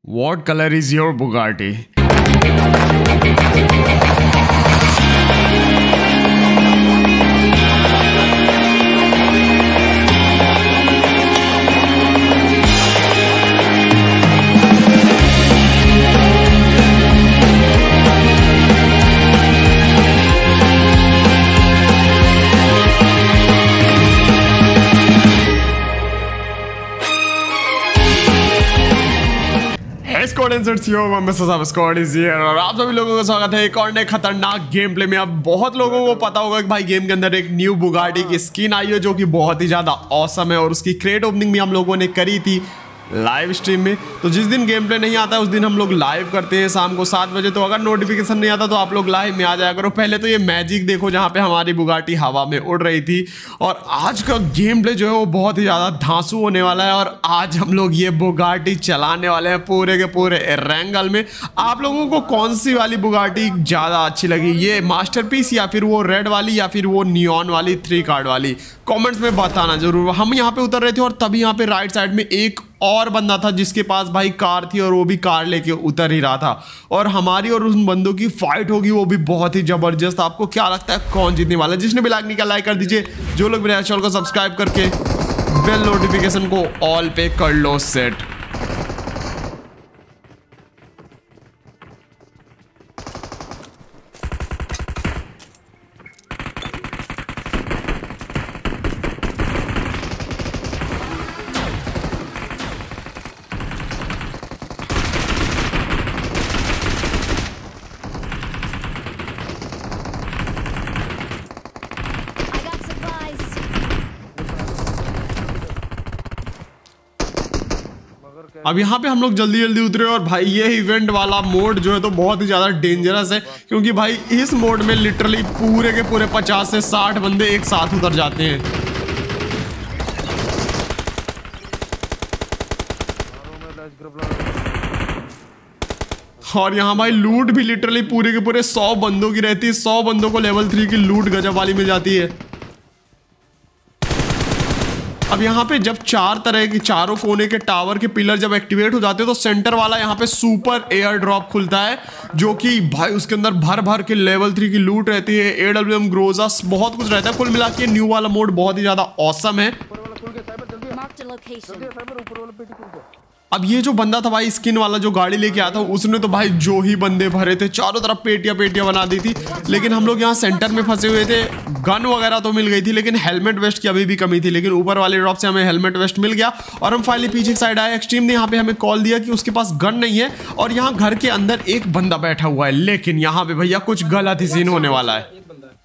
What color is your Bugatti? और आप सभी लोगों का स्वागत है एक और नए खतरनाक गेम प्ले में। अब बहुत लोगों को पता होगा कि भाई गेम के अंदर एक न्यू बुगाटी की स्किन आई है जो कि बहुत ही ज्यादा ऑसम है और उसकी क्रेट ओपनिंग भी हम लोगों ने करी थी लाइव स्ट्रीम में। तो जिस दिन गेम प्ले नहीं आता उस दिन हम लोग लाइव करते हैं शाम को 7 बजे। तो अगर नोटिफिकेशन नहीं आता तो आप लोग लाइव में आ जाया करो। पहले तो ये मैजिक देखो जहाँ पे हमारी बुगाटी हवा में उड़ रही थी। और आज का गेम प्ले जो है वो बहुत ही ज़्यादा धांसू होने वाला है और आज हम लोग ये बुगाटी चलाने वाले हैं पूरे के पूरे एरेंगल में। आप लोगों को कौन सी वाली बुगाटी ज़्यादा अच्छी लगी, ये मास्टरपीस या फिर वो रेड वाली या फिर वो नियॉन वाली 3 कार्ड वाली, कमेंट्स में बताना जरूर। हम यहाँ पे उतर रहे थे और तभी यहाँ पे राइट साइड में एक और बंदा था जिसके पास भाई कार थी और वो भी कार लेके उतर ही रहा था और हमारी और उन बंदों की फाइट होगी, वो भी बहुत ही जबरदस्त। आपको क्या लगता है कौन जीतने वाला है? जिसने भी लाइक नहीं किया लाइक कर दीजिए। जो लोग मेरे चैनल को सब्सक्राइब करके बेल नोटिफिकेशन को ऑल पे कर लो सेट। अब यहाँ पे हम लोग जल्दी जल्दी उतरे और भाई ये इवेंट वाला मोड जो है तो बहुत ही ज़्यादा डेंजरस है क्योंकि भाई इस मोड में लिटरली पूरे के पूरे 50 से 60 बंदे एक साथ उतर जाते हैं। और यहाँ भाई लूट भी लिटरली पूरे के पूरे 100 बंदों की रहती है। 100 बंदों को लेवल 3 की लूट गजब वाली मिल जाती है। अब यहाँ पे जब चारों कोने के टावर के पिलर जब एक्टिवेट हो जाते हैं तो सेंटर वाला यहाँ पे सुपर एयर ड्रॉप खुलता है जो कि भाई उसके अंदर भर भर के लेवल 3 की लूट रहती है। AWM ग्रोजा बहुत कुछ रहता है। कुल मिला के न्यू वाला मोड बहुत ही ज्यादा ऑसम है। अब ये जो बंदा था भाई स्किन वाला जो गाड़ी लेके आया था उसने तो भाई जो ही बंदे भरे थे चारों तरफ पेटियां बना दी थी। लेकिन हम लोग यहाँ सेंटर में फंसे हुए थे। गन वगैरह तो मिल गई थी लेकिन हेलमेट वेस्ट की अभी भी कमी थी। लेकिन ऊपर वाले ड्रॉप से हमें हेलमेट वेस्ट मिल गया और हम फाइनली पीछे साइड आए। एक्सट्रीम ने यहाँ पे हमें कॉल दिया कि उसके पास गन नहीं है और यहाँ घर के अंदर एक बंदा बैठा हुआ है। लेकिन यहाँ पे भैया कुछ गलत ही सीन होने वाला है।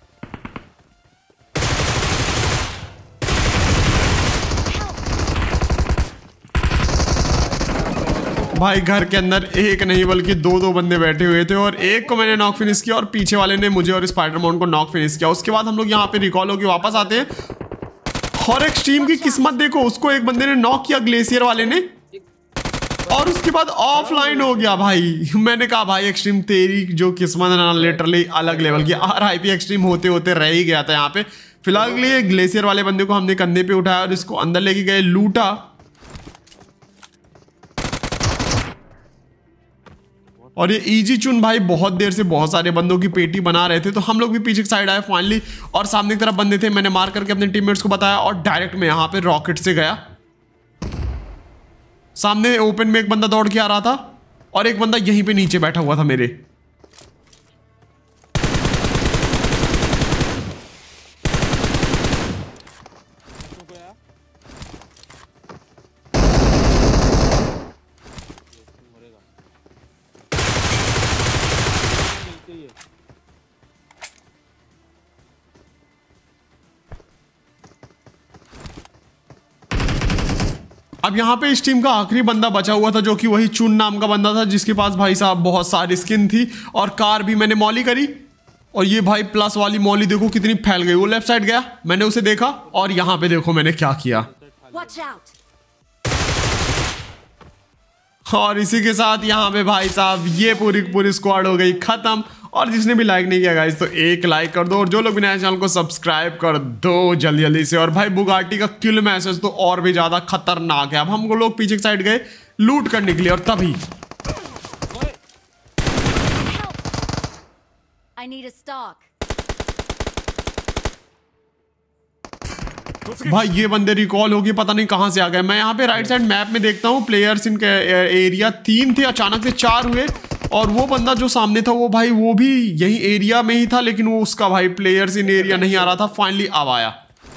भाई घर के अंदर एक नहीं बल्कि दो बंदे बैठे हुए थे और एक को मैंने नॉक फिनिश किया और पीछे वाले ने मुझे और स्पाइडरमैन को नॉक फिनिश किया। उसके बाद हम लोग यहाँ पे रिकॉल होकर वापस आते हैं और एक्सट्रीम की किस्मत देखो, उसको एक बंदे ने नॉक किया ग्लेशियर वाले ने और उसके बाद ऑफलाइन हो गया। भाई मैंने कहा भाई एक्सट्रीम तेरी जो किस्मत है ना लिटरली अलग लेवल की। RIP एक्सट्रीम होते होते रह ही गया था यहाँ पे। फिलहाल के लिए ग्लेशियर वाले बंदे को हमने कंधे पे उठाया और इसको अंदर लेके गए, लूटा और ये इजी चुन भाई बहुत देर से बहुत सारे बंदों की पेटी बना रहे थे। तो हम लोग भी पीछे की साइड आए फाइनली और सामने की तरफ बंदे थे। मैंने मार करके अपने टीममेट्स को बताया और डायरेक्ट में यहाँ पे रॉकेट से गया। सामने ओपन में एक बंदा दौड़ के आ रहा था और एक बंदा यहीं पे नीचे बैठा हुआ था मेरे। अब यहाँ पे इस टीम का आखिरी बंदा बचा हुआ था जो कि वही चुन नाम का बंदा था जिसके पास भाई साहब बहुत सारी स्किन थी और कार भी मैंने मॉली करी। और ये भाई प्लस वाली मॉली देखो कितनी फैल गई। वो लेफ्ट साइड गया, मैंने उसे देखा और यहाँ पे देखो मैंने क्या किया। और इसी के साथ यहाँ पे भाई साहब ये पूरी स्क्वाड हो गई खत्म। और जिसने भी लाइक नहीं किया गाइस तो एक लाइक कर दो और जो लोग भी नए चैनल को सब्सक्राइब कर दो जल्दी जल्दी से। और भाई बुगाटी का किल मैसेज तो और भी ज्यादा खतरनाक है। अब हम लोग पीछे की साइड गए लूट करने के लिए और तभी need a stock. भाई ये बंदे रिकॉल होगी, पता नहीं कहां से आ गए। मैं यहाँ पे राइट साइड मैप में देखता हूँ प्लेयर्स इनके एरिया 3 थे, अचानक से 4 हुए। और वो बंदा जो सामने था वो भाई वो भी यही एरिया में ही था, लेकिन वो उसका भाई प्लेयर्स इन एरिया नहीं आ रहा था। फाइनली अब आया।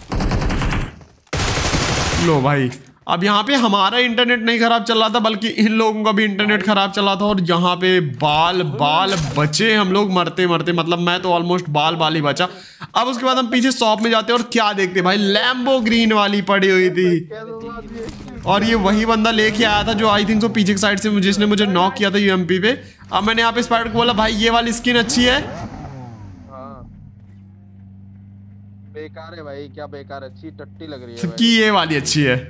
लो भाई, अब यहाँ पे हमारा इंटरनेट नहीं खराब चल रहा था, बल्कि इन लोगों का भी इंटरनेट खराब चला था। और यहाँ पे बाल बचे हम लोग मरते मरते, मतलब मैं तो ऑलमोस्ट बाल ही बचा। अब उसके बाद हम पीछे शॉप में जाते हैं और क्या देखते भाई, लैम्बोर्गिनी वाली पड़ी हुई थी। और ये वही बंदा लेके आया था जो आई थिंक सो पीछे की साइड से जिसने मुझे नॉक किया था यूएमपी पे। अब मैंने यहाँ पे स्पाइडर को बोला भाई ये वाली स्किन अच्छी है। बेकार है भाई, क्या बेकार, अच्छी टट्टी लग रही है भाई। कि ये वाली अच्छी है।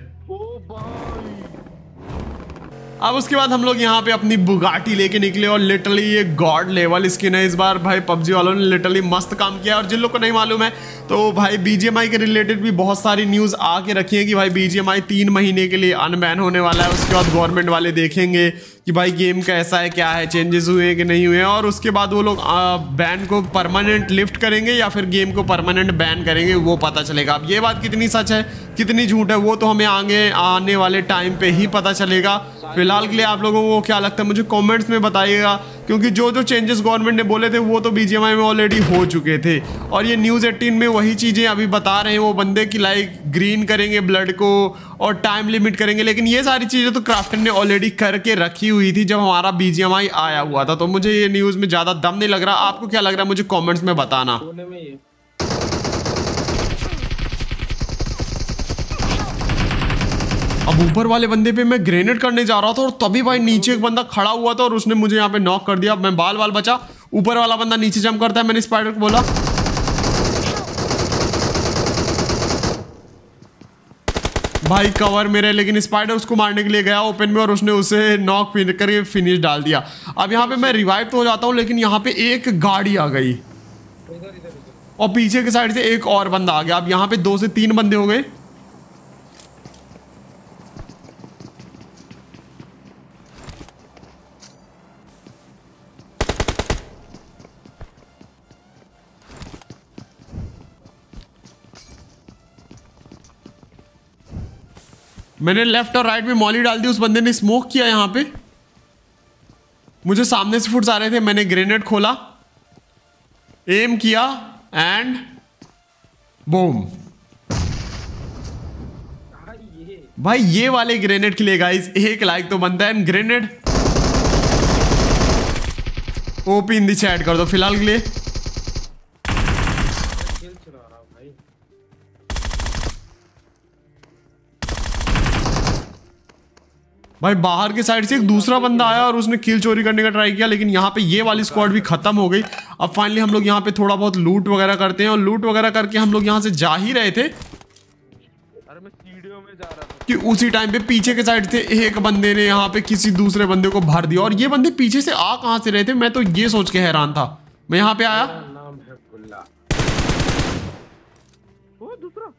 अब उसके बाद हम लोग यहाँ पे अपनी बुगाटी लेके निकले और लिटरली ये गॉड लेवल स्किन है इस बार भाई। पबजी वालों ने लिटरली मस्त काम किया। और जिन लोग को नहीं मालूम है तो भाई बीजीएमआई के रिलेटेड भी बहुत सारी न्यूज़ आके रखी है कि भाई बीजीएमआई 3 महीने के लिए अनबैन होने वाला है। उसके बाद गवर्नमेंट वाले देखेंगे कि भाई गेम कैसा है, क्या है, चेंजेस हुए हैं कि नहीं हुए हैं। और उसके बाद वो लोग बैन को परमानेंट लिफ्ट करेंगे या फिर गेम को परमानेंट बैन करेंगे, वो पता चलेगा। अब ये बात कितनी सच है कितनी झूठ है वो तो हमें आगे आने वाले टाइम पे ही पता चलेगा। फिलहाल के लिए आप लोगों को क्या लगता है मुझे कमेंट्स में बताइएगा, क्योंकि जो जो चेंजेस गवर्नमेंट ने बोले थे वो तो बीजीएमआई में ऑलरेडी हो चुके थे। और ये न्यूज़ 18 में वही चीज़ें अभी बता रहे हैं वो बंदे की, लाइक ग्रीन करेंगे ब्लड को और टाइम लिमिट करेंगे। लेकिन ये सारी चीज़ें तो क्राफ्टन ने ऑलरेडी करके रखी हुई थी जब हमारा बीजीएमआई आया हुआ था। तो मुझे ये न्यूज़ में ज़्यादा दम नहीं लग रहा। आपको क्या लग रहा है मुझे कॉमेंट्स में बताना। अब ऊपर वाले बंदे पे मैं ग्रेनेड करने जा रहा था और तभी भाई नीचे एक बंदा खड़ा हुआ था और उसने मुझे यहाँ पे नॉक कर दिया। अब मैं बाल बचा। ऊपर वाला बंदा नीचे जंप करता है। मैंने स्पाइडर को बोला भाई कवर मेरे, लेकिन स्पाइडर उसको मारने के लिए गया ओपन में और उसने उसे नॉक करके फिनिश डाल दिया। अब यहाँ पे मैं रिवाइव तो हो जाता हूँ, लेकिन यहाँ पे एक गाड़ी आ गई और पीछे की साइड से एक और बंदा आ गया। अब यहाँ पे 2 से 3 बंदे हो गए। मैंने लेफ्ट और राइट में मॉली डाल दी, उस बंदे ने स्मोक किया। यहाँ पे मुझे सामने से फुट्स आ रहे थे, मैंने ग्रेनेड खोला, एम किया एंड बूम। भाई ये वाले ग्रेनेड के लिए गाइस 1 लाइक तो बनता है। Grenade OP in the chat कर दो फिलहाल के लिए। भाई बाहर के साइड से एक दूसरा बंदा आया और उसने किल चोरी करने का ट्राई किया, लेकिन यहाँ पे ये वाली स्क्वाड भी खत्म हो गई। अब फाइनली हम लोग यहाँ पे थोड़ा बहुत लूट वगैरह करते हैं और लूट वगैरह करके हम लोग यहाँ से जा ही रहे थे। अरे मैं सीढ़ियों में जा रहा था कि उसी टाइम पे पीछे के साइड से एक बंदे ने यहाँ पे किसी दूसरे बंदे को भर दिया। और ये बंदे पीछे से आ कहाँ से रहे थे मैं तो ये सोच के हैरान था। मैं यहाँ पे आया, नाम है गुल्ला। वो दूसरा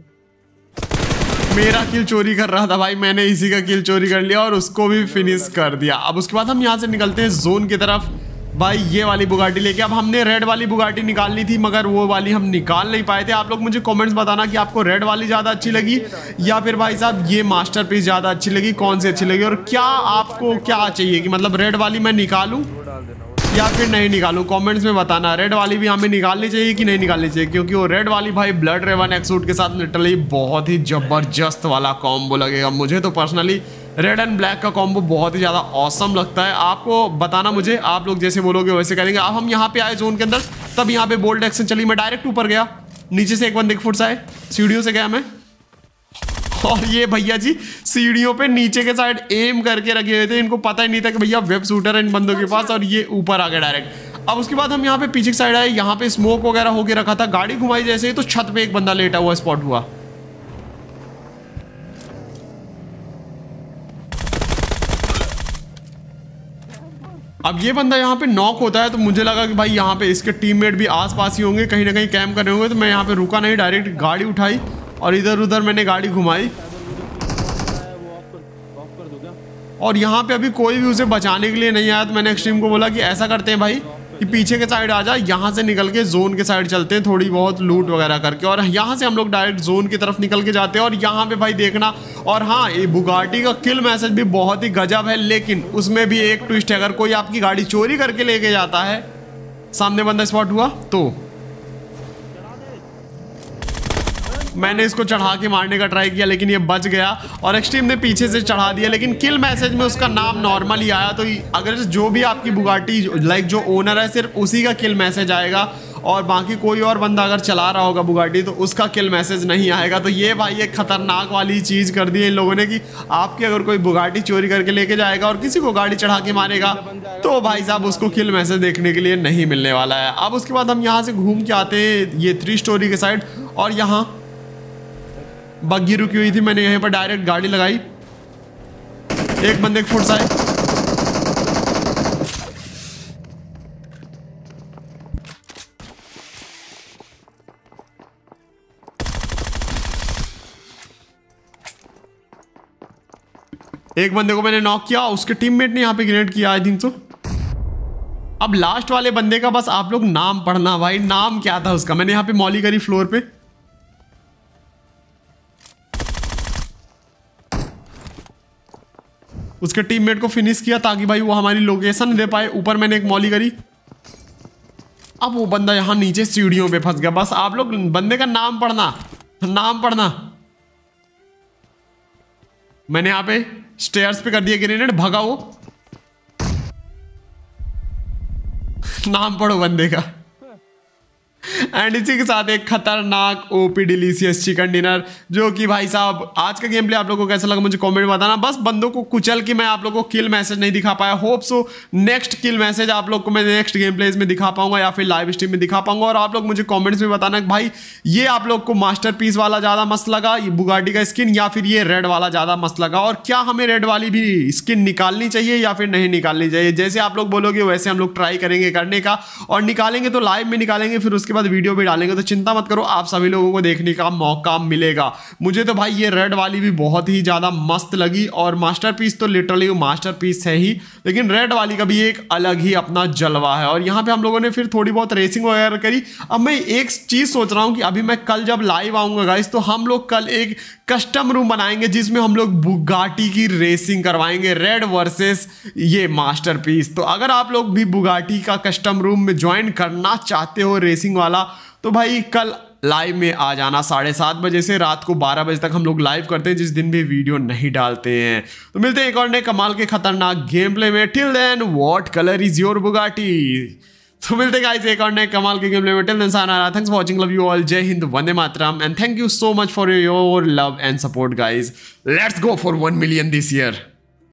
मेरा किल चोरी कर रहा था भाई, मैंने इसी का किल चोरी कर लिया और उसको भी फिनिश कर दिया। अब उसके बाद हम यहाँ से निकलते हैं जोन की तरफ भाई ये वाली बुगाटी लेके। अब हमने रेड वाली बुगाटी निकालनी थी मगर वो वाली हम निकाल नहीं पाए थे। आप लोग मुझे कमेंट्स बताना कि आपको रेड वाली ज़्यादा अच्छी लगी या फिर भाई साहब ये मास्टरपीस ज़्यादा अच्छी लगी, कौन सी अच्छी लगी। और क्या आपको क्या चाहिए कि मतलब रेड वाली मैं निकालूँ या फिर नहीं निकालूं, कमेंट्स में बताना। रेड वाली भी हमें निकालनी चाहिए कि नहीं निकालनी चाहिए, क्योंकि वो रेड वाली भाई ब्लड रेवन एक्सूट के साथ लिटरली बहुत ही जबरदस्त वाला कॉम्बो लगेगा। मुझे तो पर्सनली रेड एंड ब्लैक का कॉम्बो बहुत ही ज़्यादा ऑसम लगता है। आपको बताना मुझे, आप लोग जैसे बोलोगे वैसे करेंगे। अब हम यहाँ पे आए जोन के अंदर, तब यहाँ पे बोल्ड एक्शन चली, मैं डायरेक्ट ऊपर गया। नीचे से एक बंदे के फुट आए, सीढ़ियों से गया मैं, और ये भैया जी सीढ़ियों पे नीचे के साइड एम करके रखे हुए थे। इनको पता ही नहीं था कि भैया वेब शूटर है इन बंदों के पास, और ये ऊपर आ गए डायरेक्ट। अब उसके बाद हम यहाँ पे पीछे की साइड आए, यहाँ पे स्मोक वगैरह होके रखा था। गाड़ी घुमाई जैसे ही तो छत पे एक बंदा लेटा हुआ स्पॉट हुआ। अब ये बंदा यहाँ पे नॉक होता है तो मुझे लगा कि भाई यहाँ पे इसके टीममेट भी आसपास ही होंगे, कहीं ना कहीं कैंप कर रहे होंगे। तो मैं यहाँ पे रुका नहीं, डायरेक्ट गाड़ी उठाई और इधर उधर मैंने गाड़ी घुमाई। और यहाँ पे अभी कोई भी उसे बचाने के लिए नहीं आया, तो मैंने एक्सट्रीम को बोला कि ऐसा करते हैं भाई कि पीछे के साइड आ जा, यहाँ से निकल के जोन के साइड चलते हैं थोड़ी बहुत लूट वगैरह करके, और यहाँ से हम लोग डायरेक्ट जोन की तरफ निकल के जाते हैं। और यहाँ पे भाई देखना, और हाँ ये बुगाटी का किल मैसेज भी बहुत ही गजब है, लेकिन उसमें भी एक ट्विस्ट है। अगर कोई आपकी गाड़ी चोरी करके लेके जाता है, सामने बंदा स्पॉट हुआ तो मैंने इसको चढ़ा के मारने का ट्राई किया, लेकिन ये बच गया और एक्सट्रीम ने पीछे से चढ़ा दिया, लेकिन किल मैसेज में उसका नाम नॉर्मल ही आया। तो अगर जो भी आपकी बुगाटी लाइक जो ओनर है सिर्फ उसी का किल मैसेज आएगा, और बाकी कोई और बंदा अगर चला रहा होगा बुगाटी तो उसका किल मैसेज नहीं आएगा। तो ये भाई एक खतरनाक वाली चीज़ कर दी है इन लोगों ने कि आपकी अगर कोई बुगाटी चोरी करके लेके जाएगा और किसी को गाड़ी चढ़ा के मारेगा तो भाई साहब उसको किल मैसेज देखने के लिए नहीं मिलने वाला है। अब उसके बाद हम यहाँ से घूम के आते हैं ये 3 स्टोरी के साइड, और यहाँ बग्गी रुकी हुई थी, मैंने यहीं पर डायरेक्ट गाड़ी लगाई, एक बंदे को फुर्सा है। एक बंदे को मैंने नॉक किया, उसके टीममेट ने यहाँ पे ग्रेनेड किया आई थिंक। तो अब लास्ट वाले बंदे का बस आप लोग नाम पढ़ना भाई, नाम क्या था उसका। मैंने यहाँ पे मॉली करी फ्लोर पे, उसके टीममेट को फिनिश किया ताकि भाई वो हमारी लोकेशन दे पाए। ऊपर मैंने एक मॉली करी, अब वो बंदा यहाँ नीचे सीढ़ियों पे फंस गया। बस आप लोग बंदे का नाम पढ़ना, नाम पढ़ना। मैंने यहाँ पे स्टेयर्स पे कर दिया ग्रेनेड, भगा वो। नाम पढ़ो बंदे का। एंड इसी के साथ एक खतरनाक ओपी डिलीशियस चिकन डिनर, जो कि भाई साहब आज का गेम प्ले आप लोगों को कैसा लगा मुझे कमेंट में बताना। बस बंदों को कुचल के मैं आप लोगों को किल मैसेज नहीं दिखा पाया, hope so next kill message आप लोग को मैं नेक्स्ट गेम प्लेज में दिखा पाऊंगा या फिर लाइव स्ट्रीम में दिखा पाऊंगा। और आप लोग मुझे कॉमेंट्स में बताना कि भाई ये आप लोग को मास्टरपीस वाला ज़्यादा मस्त लगा, ये बुगाटी का स्किन, या फिर ये रेड वाला ज़्यादा मस्त लगा, और क्या हमें रेड वाली भी स्किन निकालनी चाहिए या फिर नहीं निकालनी चाहिए। जैसे आप लोग बोलोगे वैसे हम लोग ट्राई करेंगे करने का, और निकालेंगे तो लाइव में निकालेंगे, फिर उसके बाद वीडियो भी डालेंगे। तो चिंता मत करो, आप सभी लोगों को देखने का मौका मिलेगा। मुझे तो भाई ये रेड वाली भी बहुत ही ज़्यादा मस्त लगी, और मास्टरपीस तो लिटरली मास्टरपीस है ही, लेकिन रेड वाली का भी एक अलग ही अपना जलवा है। और यहाँ पे हम लोगों ने फिर थोड़ी बहुत रेसिंग वगैरह करी। अब मैं एक चीज़ सोच रहा हूँ कि अभी मैं कल जब लाइव आऊँगा गाइस, तो हम लोग कल एक कस्टम रूम बनाएंगे जिसमें हम लोग बुगाटी की रेसिंग करवाएंगे, रेड वर्सेस ये मास्टरपीस। तो अगर आप लोग भी बुगाटी का कस्टम रूम में ज्वाइन करना चाहते हो रेसिंग वाला, तो भाई कल लाइव में आ जाना 7:30 बजे से रात को 12 बजे तक हम लोग लाइव करते हैं, जिस दिन भी वीडियो नहीं डालते हैं। तो मिलते हैं एक और नए कमाल के खतरनाक गेम प्ले में। Till then what colour is your Bugatti. तो मिलते हैं गाइस एक और नए कमाल के गेम प्ले में। Till then sayonara, thanks for watching, love you all, जय हिंद, वंदे मातरम, and thank you so much for your love and support guys. Let's go for 1 million this year.